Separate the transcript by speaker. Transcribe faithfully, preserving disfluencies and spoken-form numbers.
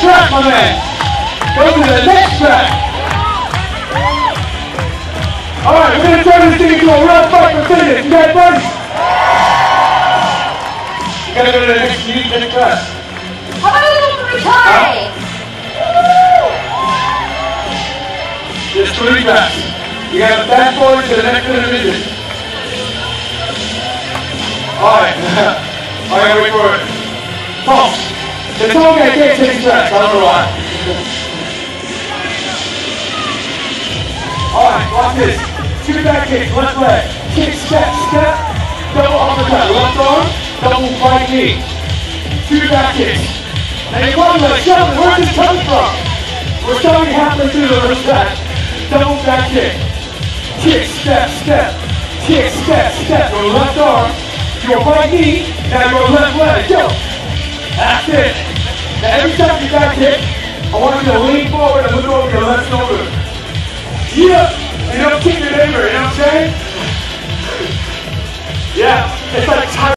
Speaker 1: track, my man. Go to the next track. Alright, we're going to turn this thing into a real fight for fitness. You guys ready? You gotta go to the next, you need the next class.
Speaker 2: How about a little three times?
Speaker 1: There's three tracks. You gotta fast forward to the next intermission. Alright. Alright, wait for it. Pumps. They told me I can't change tracks. I don't know why. Alright, watch this. Two back kicks, left leg. Kick, step, step. Double uppercut. Left arm, double right knee. Two back kicks. And you want to like, Sheldon, where's this coming from? We're starting halfway through the first back. Double back kick. Kick, step, step. Kick, step, step. Your left arm, your right knee, now your left leg. Go. That's it. Now every time you back kick, I want you to lean forward and look over your left shoulder. Yeah. And you don't kick your neighbor, you know what I'm saying? Yeah. It's like